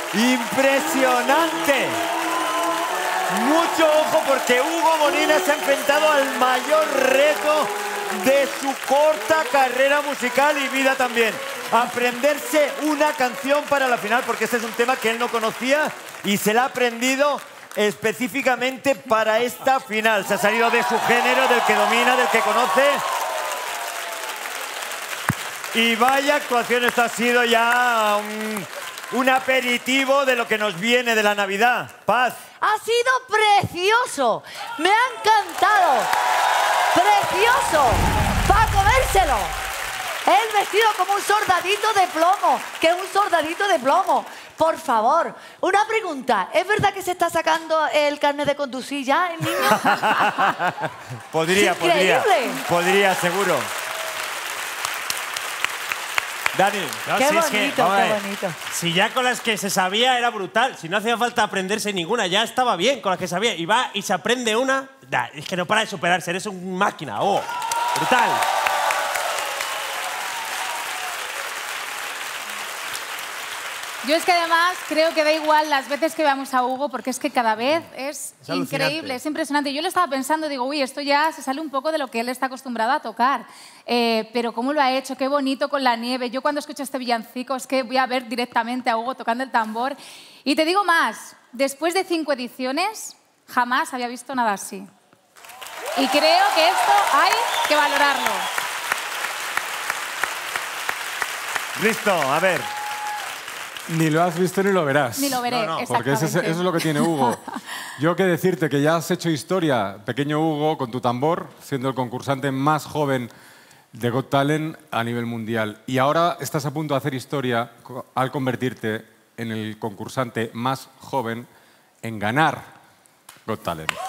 Impresionante. Mucho ojo porque Hugo Molina se ha enfrentado al mayor reto de su corta carrera musical y vida también. Aprenderse una canción para la final, porque ese es un tema que él no conocía y se la ha aprendido específicamente para esta final. Se ha salido de su género, del que domina, del que conoce. Y vaya actuación, esto ha sido ya un aperitivo de lo que nos viene de la Navidad. Paz. Ha sido precioso. Me ha encantado. Precioso. Para comérselo. Él vestido como un soldadito de plomo. Que es un soldadito de plomo. Por favor, una pregunta. ¿Es verdad que se está sacando el carnet de conducir ya, el niño? Podría, seguro. Dani. No, qué si bonito, qué bonito. Si ya con las que se sabía era brutal. Si no hacía falta aprenderse ninguna, ya estaba bien con las que sabía. Y va y se aprende una. Es que no para de superarse, eres un máquina. ¡Oh! Brutal. Yo es que además creo que da igual las veces que veamos a Hugo, porque es que cada vez es increíble, es impresionante. Yo lo estaba pensando, digo, uy, esto ya se sale un poco de lo que él está acostumbrado a tocar. Pero cómo lo ha hecho, qué bonito con la nieve. Yo cuando escucho este villancico es que voy a ver directamente a Hugo tocando el tambor. Y te digo más, después de 5 ediciones, jamás había visto nada así. Y creo que esto hay que valorarlo. Listo, a ver. Ni lo has visto ni lo verás. Ni lo veré, Porque eso es lo que tiene Hugo. Yo que decirte que ya has hecho historia, pequeño Hugo, con tu tambor, siendo el concursante más joven de Got Talent a nivel mundial. Y ahora estás a punto de hacer historia al convertirte en el concursante más joven en ganar Got Talent.